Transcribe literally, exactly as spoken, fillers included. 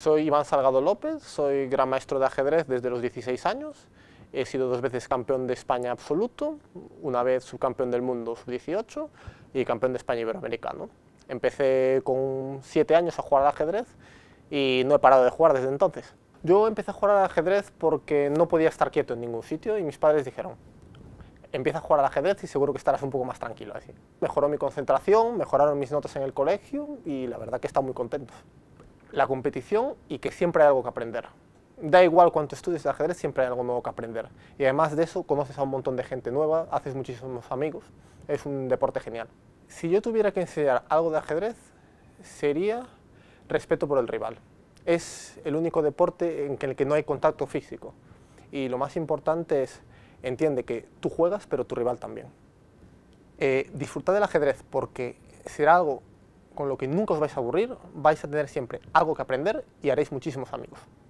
Soy Iván Salgado López, soy gran maestro de ajedrez desde los dieciséis años. He sido dos veces campeón de España absoluto, una vez subcampeón del mundo sub dieciocho y campeón de España iberoamericano. Empecé con siete años a jugar al ajedrez y no he parado de jugar desde entonces. Yo empecé a jugar al ajedrez porque no podía estar quieto en ningún sitio y mis padres dijeron: empieza a jugar al ajedrez y seguro que estarás un poco más tranquilo así. Mejoró mi concentración, mejoraron mis notas en el colegio y la verdad que estaba muy contento. La competición y que siempre hay algo que aprender. Da igual cuánto estudies de ajedrez, siempre hay algo nuevo que aprender. Y además de eso, conoces a un montón de gente nueva, haces muchísimos amigos, es un deporte genial. Si yo tuviera que enseñar algo de ajedrez, sería respeto por el rival. Es el único deporte en el que no hay contacto físico. Y lo más importante es, entiende que tú juegas, pero tu rival también. Eh, disfrutad del ajedrez porque será algo con lo que nunca os vais a aburrir, vais a tener siempre algo que aprender y haréis muchísimos amigos.